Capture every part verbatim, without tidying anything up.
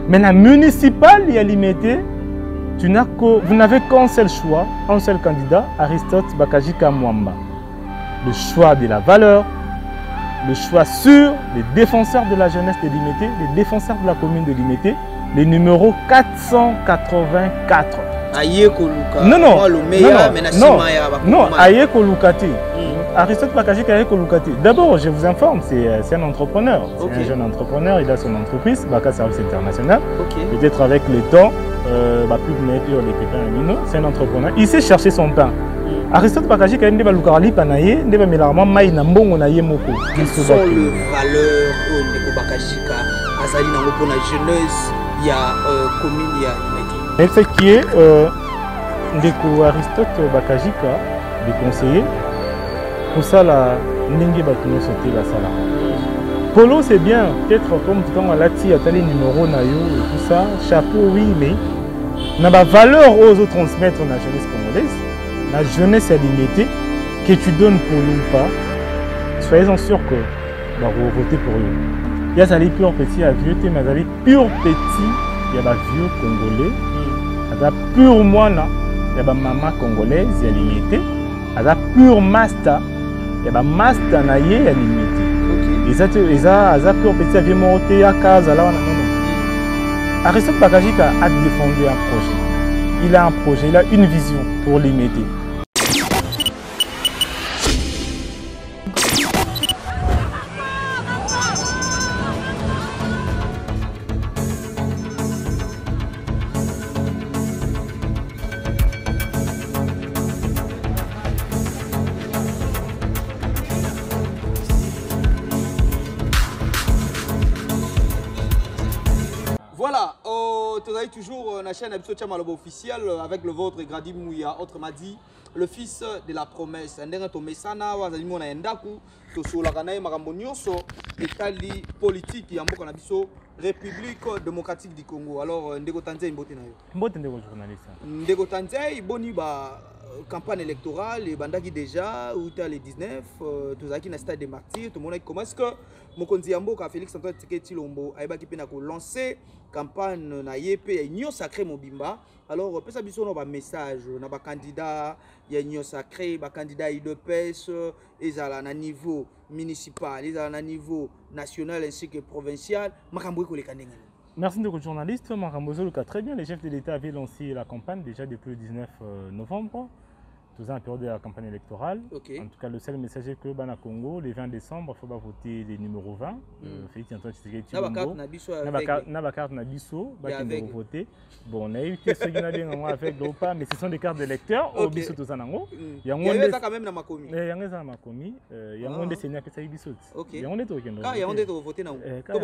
Mais la municipale, il y a limité. Tu n'as que, vous n'avez qu'un seul choix, un seul candidat, Aristote Bakajika Mwamba. Le choix de la valeur, le choix sûr, les défenseurs de la jeunesse de Limité, les défenseurs de la commune de Limité, le numéro quatre cent quatre-vingt-quatre. Aye Koluka. Non, non, non, non, Aye Kolukati. Aristote Bakajika Aye Kolukati. D'abord, je vous informe, c'est un entrepreneur. C'est okay. un jeune entrepreneur, il a son entreprise, Baka Service International. Okay. Peut-être avec le temps, euh, bah, plus c'est un entrepreneur. Il sait chercher son pain. Aristote Bakajika Ndeba Lukarali Panaye, Ndeba Milarama Maï Nambongo Naye Moko. Quelles sont les valeurs de Bakajika Azali Nango pour la jeunesse, il y a commune, il y a Limité. Et ce qui est euh, Ndeko Aristote Bakajika, des conseillers, pour ça, la Ndenge Batuno sauter la sala. Polo, c'est bien, peut-être comme tout le temps, là, tu as les numéros, Nayo et tout ça, chapeau, oui, mais n'a pas valeur aux autres transmettre la jeunesse congolaise. La jeunesse est limitée, que tu donnes pour nous ou pas, soyez-en sûrs que bah, vous votez pour eux. Il y a des purs petits à vieux, mais il y a des purs petits, il y a des vieux congolais, il y a des purs moines, il y a des mamans congolaises, il y a limité, il y a des purs master, il y a des master naïe, il y a limité. Et ça, il y a des purs petits à vieux monter à casa, là, non, non. Aristote Bakajika a défendu un projet. Il a un projet, il a une vision pour limiter. Voilà, euh, tu as toujours la chaîne Abso Tchamalobo officielle avec le vôtre Gradi Mouya, autrement dit, le fils de la promesse. Ndenge to mesana wazalimo na endaku to solakana e makambo nyonso etali politique ya mboka na biso République démocratique du Congo. Alors ndeko tanzé mbote na yo. Mbote ndeko journaliste. Ndeko tanzé boni ba campagne électorale et bandaki déjà ou les dix-neuf euh, tous aki na stade des martyrs tout le monde comment est-ce que mokonzi ya mboka Félix Antoine Tshisekedi Tshilombo ayebaki pe na ko lancer campagne na yepe ya union sacrée mobimba. Alors pesa biso no ba message na ba candidat ya union sacrée ba candidat I D P S ezala na niveau municipal ezala na niveau national ainsi que provincial makambo ko leka ndenge. Merci de journaliste. Makambozo très bien. Les chefs de l'État avaient lancé la campagne déjà depuis le dix-neuf novembre. Tout ça en période de la campagne électorale. Okay. En tout cas, le seul message est que Bana Congo, le vingt décembre, il faut voter les numéros vingt. Mm. Euh, Félix Antoine Tshisekedi Tshilombo. N'a carte Nabiso, il faut voter. Bon, on a eu ceux qui n'ont pas avec ou pas, mais ce sont des cartes de lecteurs. Au biso tout ça nango. Il y a ça quand même dans ma commune. Il y a ça dans ma commune. Il y a des seniors qui sont biso. Il y a des qui ont il y a des qui ont voté nango.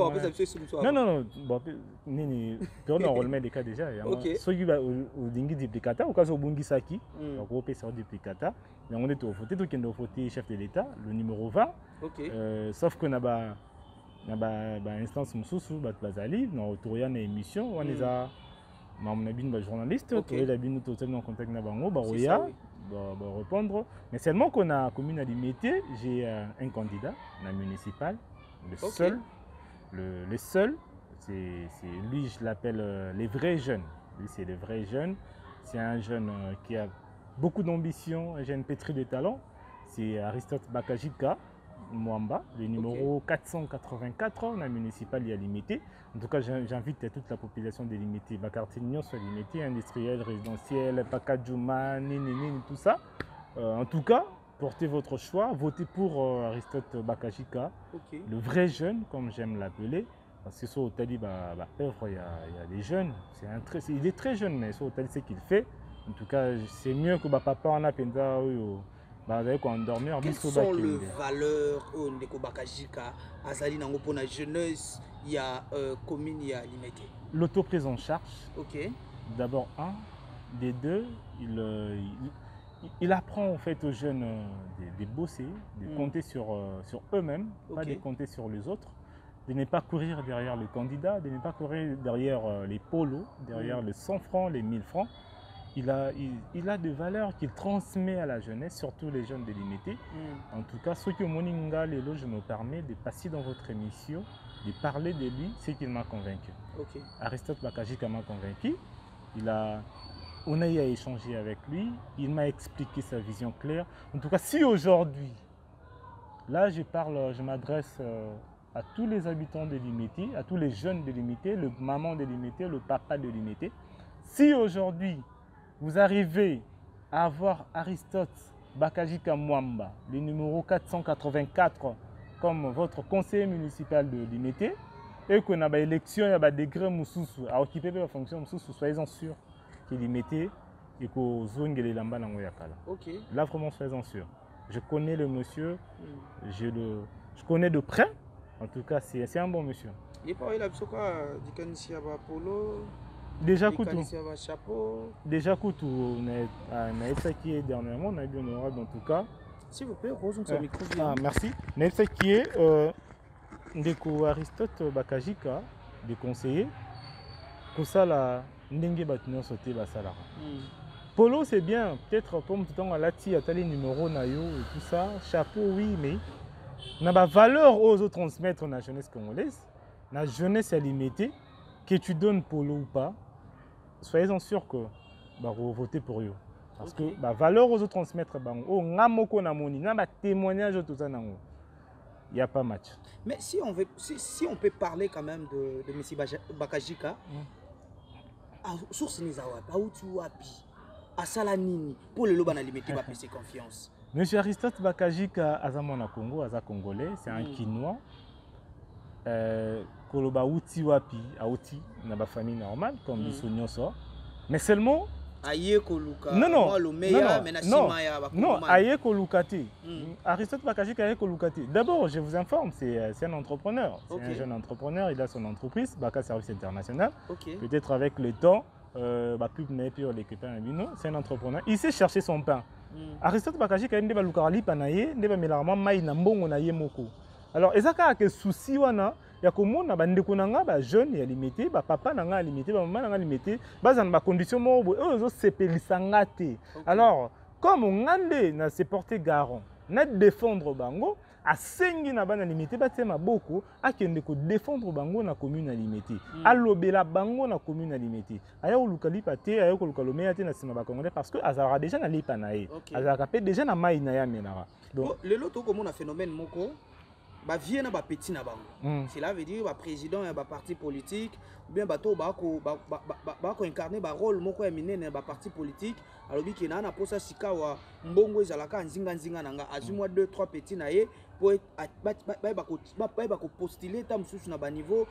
Non non non. Bon, ni ni. On a enrôlement des cas déjà. Ceux qui ont dingi duplicata ou cas au bungisaki. Donc au P C O duplicata. Il y a des voté donc qui ont voté chef de l'État le numéro vingt. Sauf que n'a pas na ba ba instance mususu bat bazali na autoria na émission on les a mamna bin ba journaliste okay. la bin totalement en contact na bango ba roya ba ba répondre mais seulement qu'on a commune à limiter j'ai euh, un candidat na municipal le okay. seul le le seul c'est c'est lui je l'appelle euh, les vrais jeunes lui c'est les vrais jeunes c'est un jeune euh, qui a beaucoup d'ambition un jeune pétri de talent c'est Aristote Bakajika Mwamba, le numéro okay. quatre cent quatre-vingt-quatre, la municipale y a limité. En tout cas, j'invite toute la population de limiter. Ma quartier soit limité, industriel, résidentiel, Pakadjouma, Nini, tout ça. Euh, en tout cas, portez votre choix, votez pour euh, Aristote Bakajika, okay. le vrai jeune, comme j'aime l'appeler. Parce que sur Otali, bah, bah, œuvre, il y, y a des jeunes. Un très, il est très jeune, mais sur Otali, c'est qu'il fait. En tout cas, c'est mieux que bah, papa en a penda. Bah, quelles sont les valeurs de Bakajika Azali Nango pour la jeunesse, il y a euh, commune, il y a limité. L'auto-prise en charge. Ok. D'abord, un. Des deux, il, euh, il, il apprend en fait aux jeunes euh, de, de bosser, de mm. compter sur, euh, sur eux-mêmes, okay. pas de compter sur les autres, de ne pas courir derrière le candidat, de ne pas courir derrière euh, les polos, derrière mm. les cent francs, les mille francs. Il a, il, il a des valeurs qu'il transmet à la jeunesse, surtout les jeunes délimités. Mm. En tout cas, ce que Moninga Lelo, je me permets de passer dans votre émission de parler de lui, c'est qu'il m'a convaincu. Okay. Aristote Bakajika m'a convaincu. Il a, on a eu à échanger avec lui. Il m'a expliqué sa vision claire. En tout cas, si aujourd'hui, là je parle, je m'adresse à tous les habitants de Limité, à tous les jeunes de Limité, le maman de Limité, le papa de Limité. Si aujourd'hui, vous arrivez à avoir Aristote Bakajika Mwamba, le numéro quatre cent quatre-vingt-quatre, comme votre conseiller municipal de Limité, et qu'on a une élection, il y a des degrés moussous à occuper la fonction moussous, soyez-en sûrs qu'il Limité et qu'au zone de l'amba dans Yakala. Ok. Là, vraiment, soyez-en sûrs. Je connais le monsieur, mm. je, le, je connais de près, en tout cas, c'est un bon monsieur. Il parle de quoi du Kanisia Polo. Déjà Koutou. Chapeau. Déjà Koutou, on a été qui est dernièrement, on a été honorable en tout cas. S'il vous plaît, Rose, on micro. Ah, merci. On a été qui est euh, de Aristote Bakajika, des conseillers. Pour ça, la Ndenge Batino sauté Basalara. Polo, c'est bien. Peut-être comme tout le temps, à la tia, à les numéros, nayo et tout ça. Chapeau, oui, mais on a la valeur aux autres transmettre la jeunesse congolaise. La jeunesse est limitée. Que tu donnes Polo ou pas, soyez-en sûrs que bah, vous votez pour eux. Parce okay. que la bah, valeur aux autres transmettre, bah, oh, ngamoko na moni, na ba témoignage tout ça nango. Il n'y a pas match. Mais si on veut, si, si on peut parler quand même de, de M. Bakajika, mm. source Nizawapi, Aouti Wapi, Asala Nini, pour le loba na limité va passer confiance. M. Aristote Bakajika, Azamona Congo, Aza Congolais, c'est un mm. Quinois. Euh, Koloba Outi Wapi, Aouti, na ba famille normale, comme mm. Bissonyoso. Mais seulement. Aïe Koluka. Non, non. Moi, le meilleur, mais non, non, Aïe Kolukati. Mm. Aristote Bakajika Aïe Kolukati. D'abord, je vous informe, c'est un entrepreneur. C'est okay. un jeune entrepreneur, il a son entreprise, Baka Service International. Okay. Peut-être avec le temps, euh, bah, plus c'est un entrepreneur. Il sait chercher son pain. Mm. Aristote Bakajika Aïe Lukarali Panaye, Neba Melarama Maïna Mbongo Naye Moko. Alors, ezaka ke souci wana ya komona ba ndeko nanga ba jeune ya limité, ba papa nanga limité, ba maman nanga limité, ba za ba condition mo bo ozo sepelisa ngate. Alors, comme on ngande na se porter garant, na défendre bango, a sengi na bana limité ba tema boko, a kende ko défendre bango na commune na limité. Mm. A lobela bango na commune na limité. Aya olukali paté, aya kolukalo meya te na sima ba congolais parce que azara déjà na lipa na ye. Okay. Azara pe déjà na mai na ya menara. Donc oh, le loto comme on a phénomène moko ba vie na ba petit na bango. Mm. Cela veut dire ba président et ba parti politique ou bien bato ba ko ba ba ba, ba ko incarner ba rôle moko ya minene ba parti politique alors bi kena na posa sikawa mbongo ezalaka nzinga nzinga nanga azumwa deux trois petits na ye pour ba ba ba ko ba ba ko postuler tam sous na ba niveau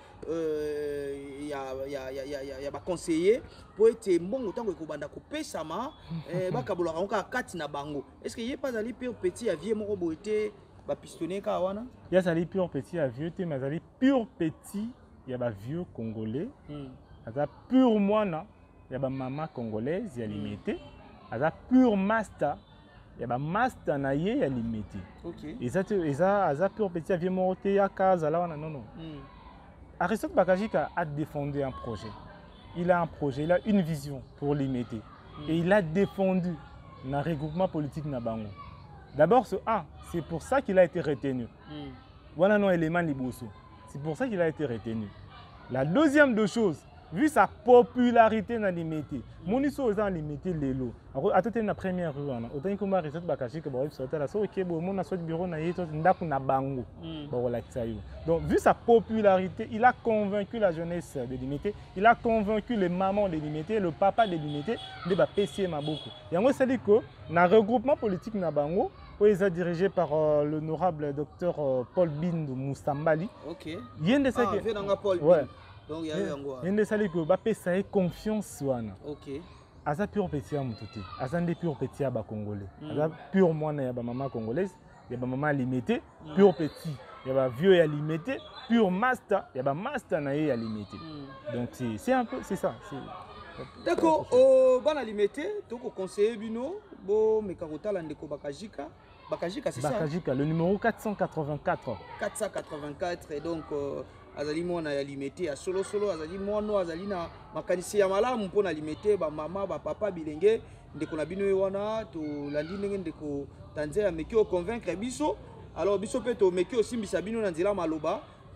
euh ya ya ya ya ya ba conseiller pour être mbongo tango ko banda ko pesama eh ba kabola ka kati na bango. Est-ce que y a pas ali pire petit ya vie moko boité ba pistonné ka wana ya sali pur petit à vieux te mazali pur petit ya ba vieux congolais mm. aza pur mwana ya ba maman congolaise ya limité mm. aza pur master ya ba master na ye ya limité OK eza eza aza pur petit à vieux morte ya kaza la wana non non mm. Aristote Bakajika a défendu un projet, il a un projet, il a une vision pour limité mm. et il a défendu na regroupement politique na bango. D'abord, ce un, c'est pour ça qu'il a été retenu. Mm. Voilà non élément liboso. C'est pour ça qu'il a été retenu. La deuxième de choses, vu sa popularité dans limité, mon iso est en limité l'élo. Alors, à toute la première rue, autant que moi, Aristote Bakajika, bon, il sortait là, so ok, bon, mon a soit bureau na yeto, ndaku na bango, bon, voilà ça y est. Donc, vu sa popularité, il a convaincu la jeunesse de limité, il a convaincu les mamans de limité, le papa de limité, de ba P C ma beaucoup. Et en gros, ça dit que, dans le regroupement politique na bango, où ils sont dirigés par euh, l'honorable docteur euh, Paul Bindu Moussambali. Ok. Il y a des ah, que... Paul Bindu. Ouais. Donc il y a eu un gars. Il y a des salles que Bappé ça ait confiance wana. Ok. Asa pur petit à mututi. Asa des pur petit à ba congolais. Asa pur moine ya ba maman congolaise, ya ba maman limité, mm. pur petit. Ya ba vieux ya limité, pur master, ya ba master na ya limité. Mm. Donc c'est c'est un peu c'est ça, c'est d'accord, au bana limité, donc au conseiller Bino, bo mekarota landeko Bakajika. Bakajika c'est ça. Bakajika, le numéro quatre cent quatre-vingt-quatre. quatre cent quatre-vingt-quatre et donc euh, azali mona ya limité à solo solo azali mono azali na makanisi ya malamu mpona limité ba mama ba papa bilenge ndeko na bino wana to landi ndenge ndeko tanzania meki o convaincre biso alors biso pe to meki o simbisa bino na nzela maloba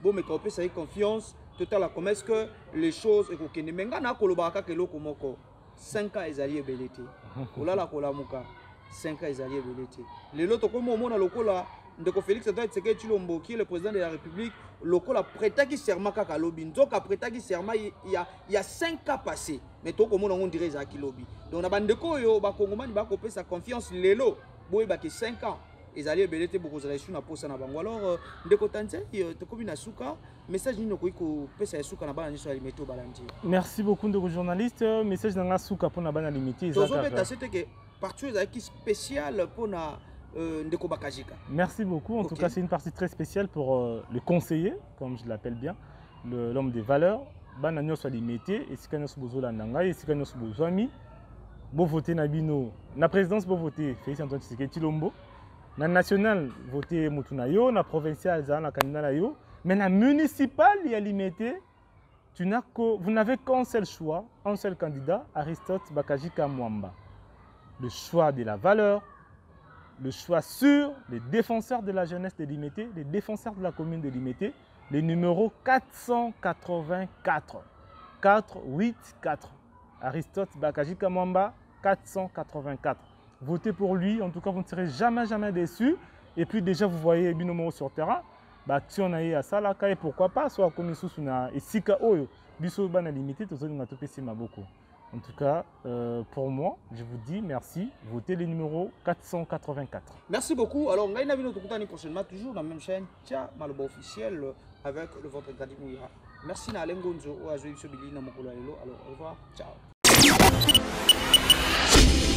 bon mais quand ça y confiance total comment est-ce que les choses et que mais ngana kolobaka ke loko moko cinq ans ezali ebelete olala kolamuka cinq ans ezali ebelete lelo to komo mona lokola ndeko Félix Antoine Tshisekedi Tshilombo qui est le président de la République lokola prêtaki serment kaka lobi nzoka prêtaki serment il y a il y a cinq ans passé mais to komona on dirait za ki lobi donc na bandeko yo ba kongomani ba ko pesa confiance lelo boye ba ke cinq ans ezali ebelete beaucoup za na posa na bango alors ndeko Tanze to komi na suka message nino ko ko pesa suka na bana nyiso alimete balandi. Merci beaucoup ndeko journaliste message na suka pour na bana limité za ka to c'était que partout za ki spécial pour na ndeko Bakajika. Merci beaucoup en okay. tout cas c'est une partie très spéciale pour euh, le conseiller comme je l'appelle bien l'homme des valeurs bana nyoso alimete et sika nyoso bozola nanga et sika nyoso bozwami bo voter na bino na présidence bo voter Félix Antoine Tshisekedi Tshilombo na national voter mutuna yo na provincial za na candidat na yo mais na municipal ya limité tu n'as que vous n'avez qu'un seul choix un seul candidat Aristote Bakajika Mwamba le choix de la valeur le choix sur les défenseurs de la jeunesse de Limete, les défenseurs de la commune de Limete, le numéro quatre cent quatre-vingt-quatre. quatre huit quatre. Aristote Bakajika Mwamba, quatre cent quatre-vingt-quatre. Votez pour lui, en tout cas vous ne serez jamais jamais déçus. Et puis déjà vous voyez Binomo sur terrain, bah si on a eu à ça là, et pourquoi pas, soit comme sous na et sika oyo, biso bana limité, tout ça nous a topé c'est beaucoup. En tout cas, euh, pour moi, je vous dis merci. Votez le numéro quatre cent quatre-vingt-quatre. Merci beaucoup. Alors, on va nous retrouver prochainement, toujours dans la même chaîne, Tia Maloba officiel, avec le votre Gadi Mouira. Merci à Lengonzo, à Joël Sobili, à Mokolo. Alors, au revoir. Ciao.